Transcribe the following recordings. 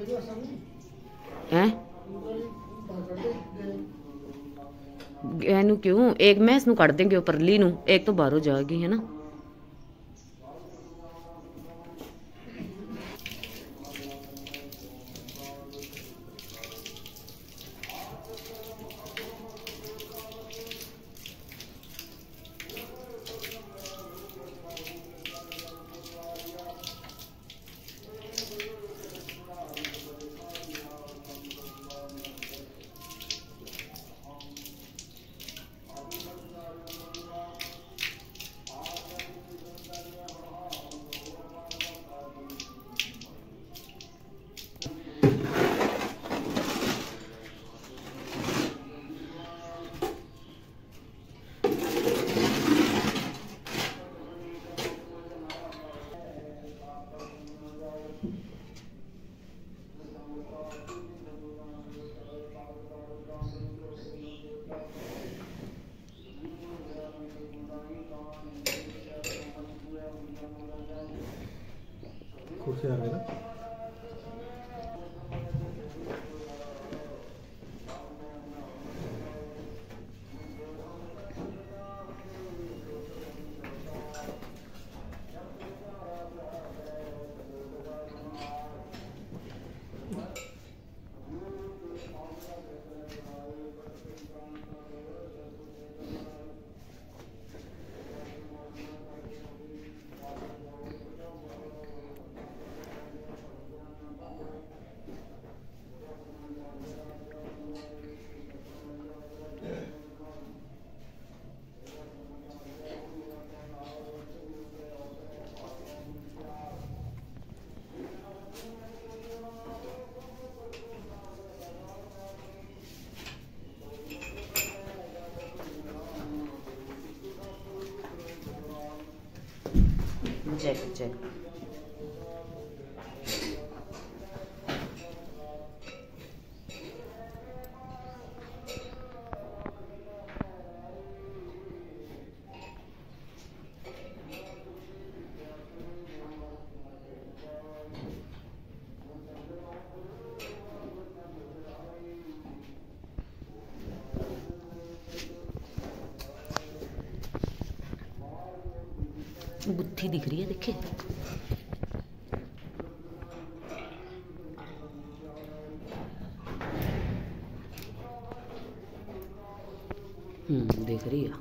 हैं एनू क्यों एक मैं इसनू कट देंगे परली नू एक तो बाहरों जाएगी है ना। कुर्सी आ गई ना। चेक चेक गुत्थी दिख रही है देखे। देख रही है।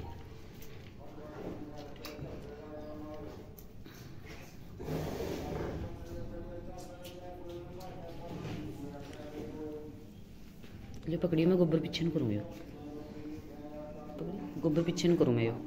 ले पकड़ी मैं गोबर पीछे न करूँ यो गोबर पीछे न करूँ मैं यो।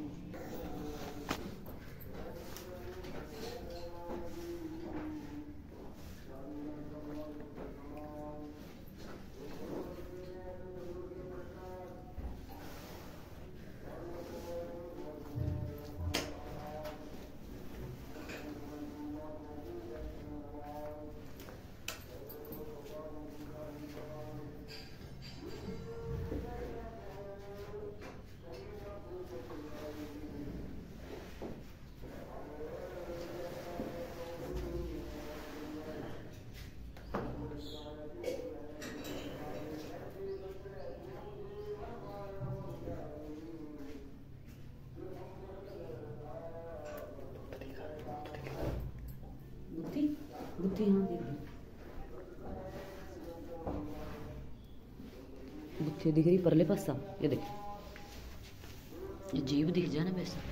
गुत्थी हाँ देख गुत्थी दिख रही परले पासा ये देख ये जीभ दिख जाए ना वैसे।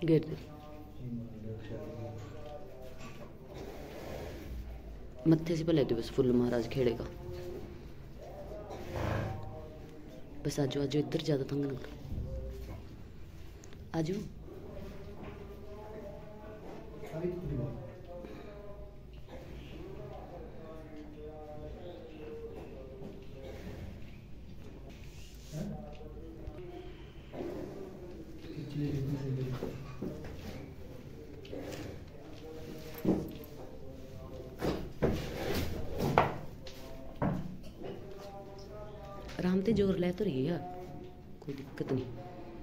घेर दे मत्थे से पहले बस फुल महाराज खेड़ेगा। बस आजो आजो इधर ज्यादा तंग ना करो। आजो आराम से जोर ले तो रही है यार, कोई दिक्कत नहीं।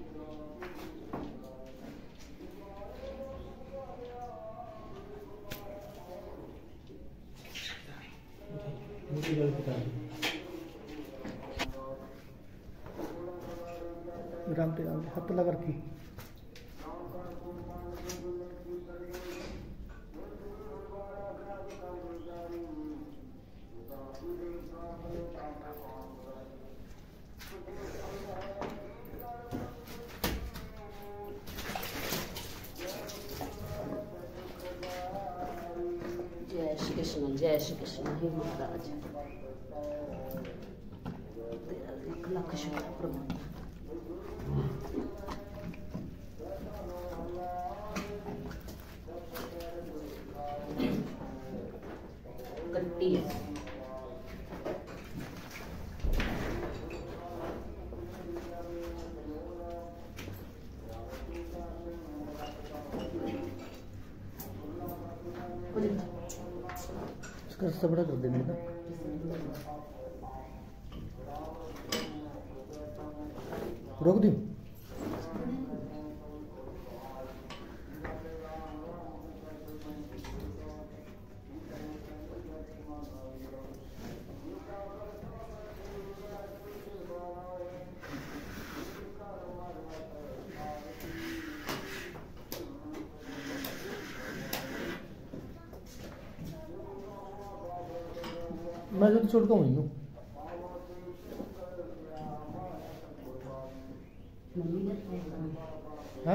रामते हाथ लगा रखी। जय श्री कृष्ण हे महाराज। तेरा लाख लाख शुक्र प्रभु। कट्टी है इसका रास्ता बड़ा कर दे मेरे का। रोक दूं? मैं तो छोड़ के वहीं हूँ। हैं?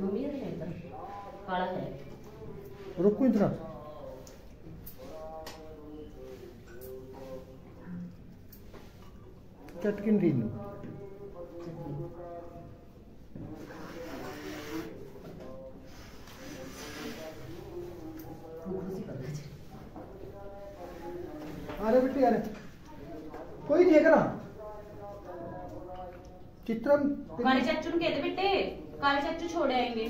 काला है। रुको इतना। चटकिन रही नहीं। अरे बेटी अरे कोई देख रहा चित्रम काले चाचू ने कहते बेटे काले चाचू छोड़ आएंगे।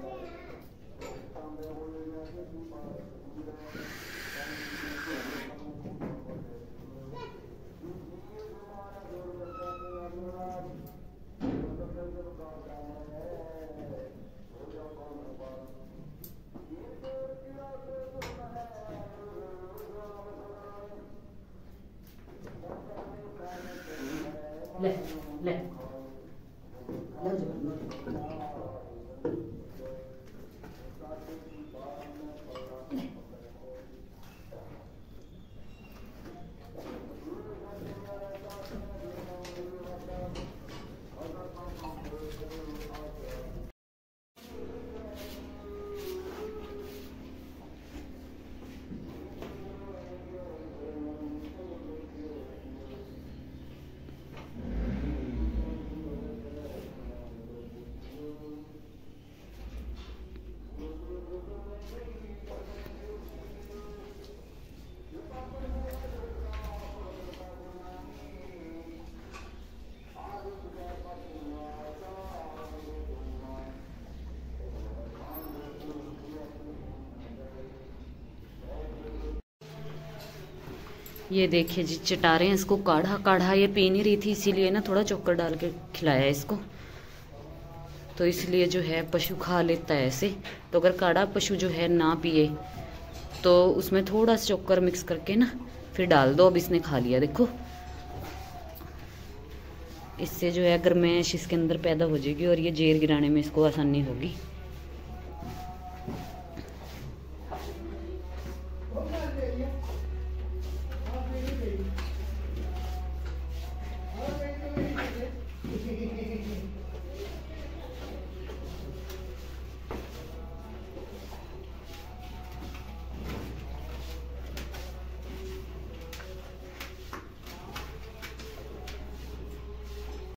ले ले ले जो ये देखिए जी चटा रहे हैं इसको। काढ़ा काढ़ा ये पी नहीं रही थी, इसीलिए ना थोड़ा चोकर डाल के खिलाया इसको। तो इसलिए जो है पशु खा लेता है ऐसे। तो अगर काढ़ा पशु जो है ना पिए तो उसमें थोड़ा सा चोकर मिक्स करके ना फिर डाल दो। अब इसने खा लिया देखो। इससे जो है गर्मैश इसके अंदर पैदा हो जाएगी और ये जेर गिराने में इसको आसानी होगी।